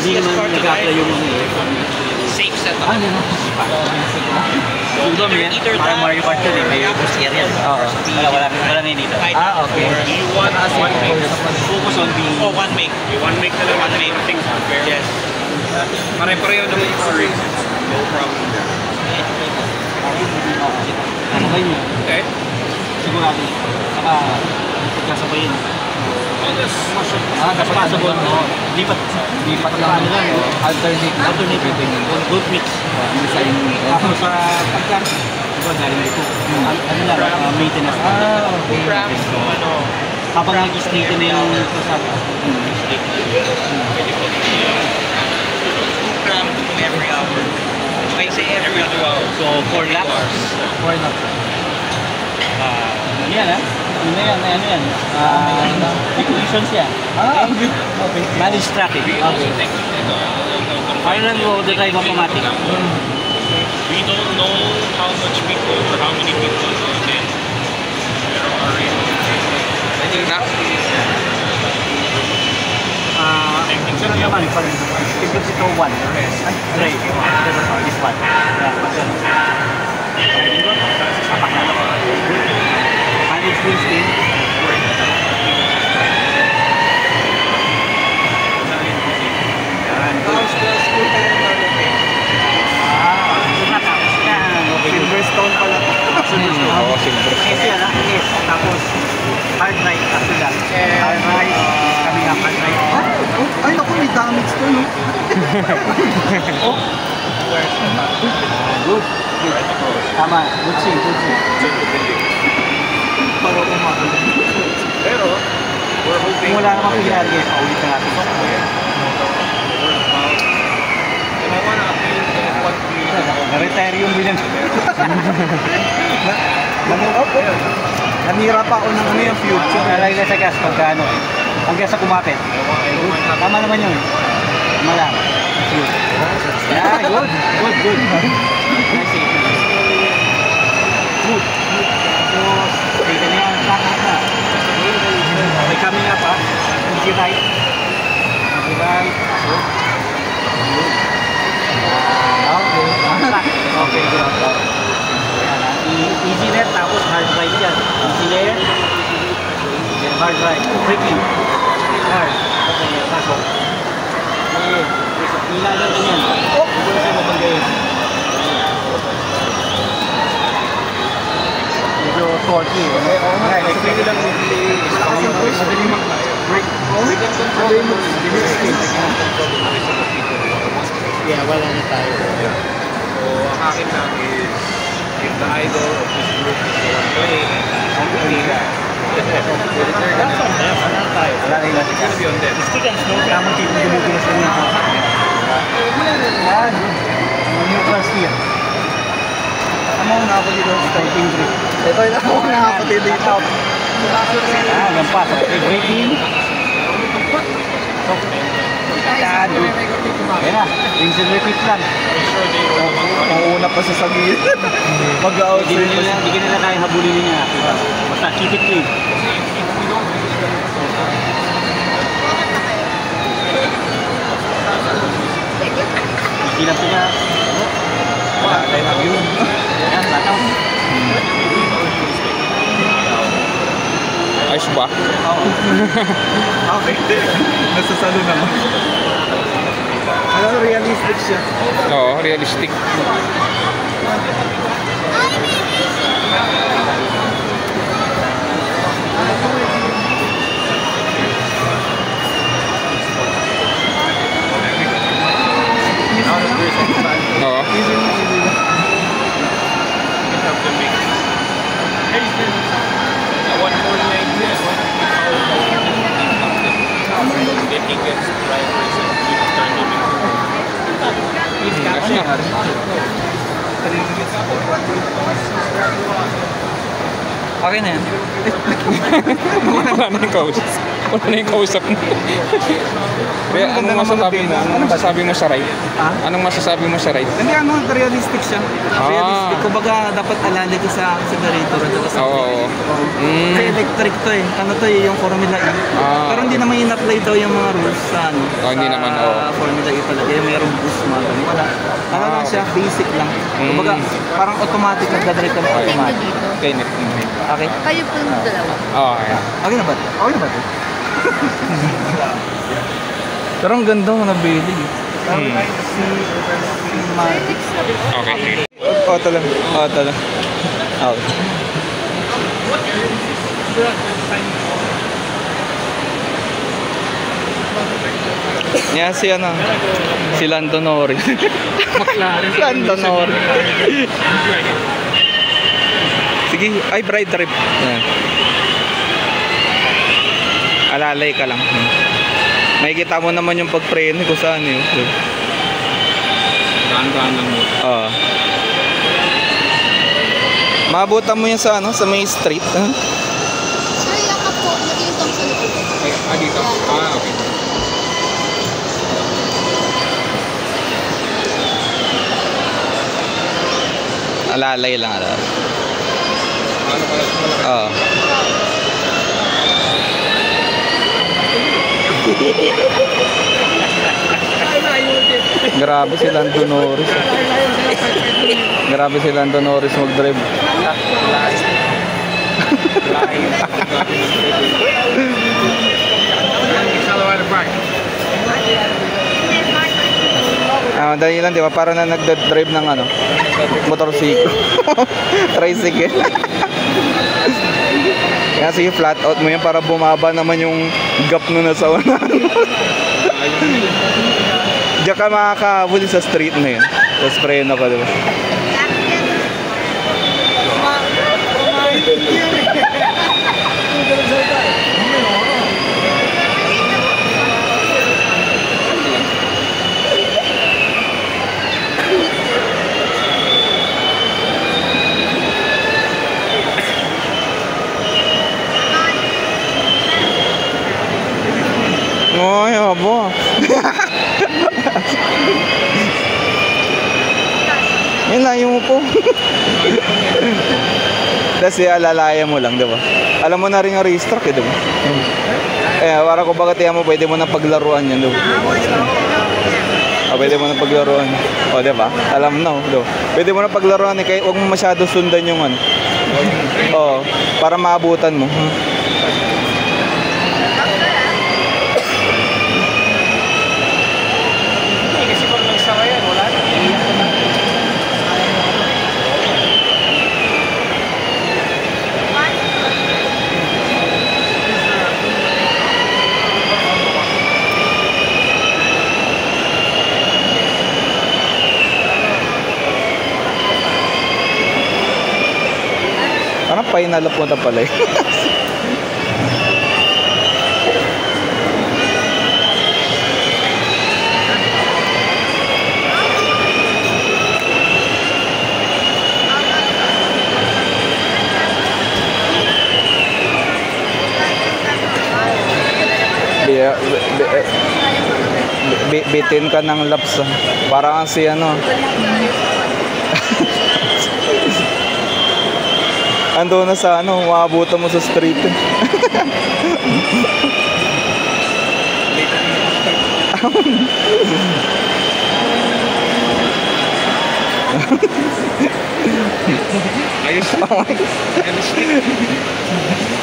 hindi naman nag-apply yung safe setup. Ano na? Parang Mario Kart yun eh, may boost area. Oo. Wala nga dito. Okay. You want one make. Focus on the... Oh, one make. One make na lang. One make. Yes. Pare-pareho naman yung story. No problem there. Ano ba yun? Okay. Sigurado. Saka, pagkasabayin. That's possible. Lipat lang ano lang. Alternative. Good mix. Tapos sa pagkar, diba galing dito. Ano lang, maintenance. okay. Habang nag-state na yung kasama. Every hour. I say every 2 hours. So, 4 laps. 4 laps. Ano yan ha? Ano yan? Regulations yan. Okay. Manage traffic. Okay. Paano lang yung order drive automatic? We don't know how much people or how many people then there are in. I think that ano naman? Ito si 1. Right. This one. Manage full screen. Silverstone pala. Oo, Silverstone. Tapos hard drive after that. Hard drive coming up, hard drive. Ay, naku, may damage to, no? Good. Tama, good thing. Para umagal. pero we're hoping Kung wala namang pinari, paulit na natin. Na-retire yung bilang. Nanira pa ako ng ano yung future. Nalagay na sa gas pagkano. Hanggang sa kumapit. Tama naman yun. Tama lang. Good. Yeah, good. Nice. Good. Tapos, dito na yan. Tama. May coming up ha. Easy right. Easy right. Good. Okay, good. Easy net, tapos hard right yan. Easy layer. Then hard right. Braking. Hard. Okay, pasok. Okay. Pila lang din yan. Ito na siya mapagayin. Medyo torque. Okay, explain lang mabilis. Madali mag-break. Madali mag-bilis. Yeah, wala na tayo. so ang akin lang is if the idol of this group is the one playing Wala na yung it's gonna be on them. stick and snow, kamang tipo dumudulas lang yung yan. Neutral steer. Tama ko na ako dito. Starting grip. Ito yung ako na ako dito. Lampas. Okay, braking. So, yan. Ayan na. Rinse and repeat lang. Mauna pa sa sabihin. Mag-out Hindi ka nila kaya habulin niya. Basta keep it clean. Ilang ito niya. Patay na yun. Ayan, lataw. Ayos ba? Okay. Nasasalo naman. Ano, realistic siya. Oo, realistic. Oo. Easy na. One more like this. Then he gets drivers and keep turning Okay na yan. Wala na yung coaches. Wala na yung kausap mo. Kaya anong masasabi mo? Anong masasabi mo sa ride? Ha? Anong masasabi mo sa ride? Hindi, realistic siya. Realistic. Kumbaga, dapat alala ko sa accelerator at sa Oo. Kasi electric to eh. Ano to eh, yung Formula E. Pero hindi naman in-apply daw yung mga rules sa ano. Hindi sa naman, oo. Formula E talaga. Yung mayroong boost mga ganun. Wala. Ano lang siya, basic lang. Kumbaga, parang automatic, nagdadrive ka ng automatic. Okay, net. Okay? Kayo po yung dalawa. Oo, kaya. Okay na ba? Okay na ba ito? Pero ang ganda mo nabili. Okay. Auto lang. Auto lang. Okay. Yan si ano, si Lando Norris. Lando Norris. Sige, ay bright trip. Yan. Alalay ka lang. Makikita mo naman yung pagpreno kung saan yun. Daan-daan lang mo. Oo. Maabutan mo yan sa ano, sa may street. Sir, yakap po. Naging tong sa likod. Dito? Okay. Alalay lang, alalay. Ano pala? Oo. Grabe si Lando Norris. Grabe si Lando Norris mag-drive. Dahil lang, di ba? Para na nagda-drive ng ano, motorsiklo. Tricycle. Kaya sige, flat out mo yan para bumaba naman yung gap nun na sa una. Diyan ka makakahabol sa street na yun. Tapos preno ka, di ba? Ay, abo. Yan lang yung upo. Kasi alalayan mo lang, di ba? Alam mo na rin yung race track, di ba? Para kung bakit mo, pwede mo na paglaruan yan, di ba? Pwede mo na paglaruan. O, di ba? Alam na, di ba? Pwede mo na paglaruan, kaya huwag mo masyado sundan yung ano. O, para maabutan mo. Kasi pag nagsara yan, wala na. Parang final po na pala eh. Bitin ka ng laps. Parang si ano. Ando na sa ano, maabutan mo sa street. Ayos.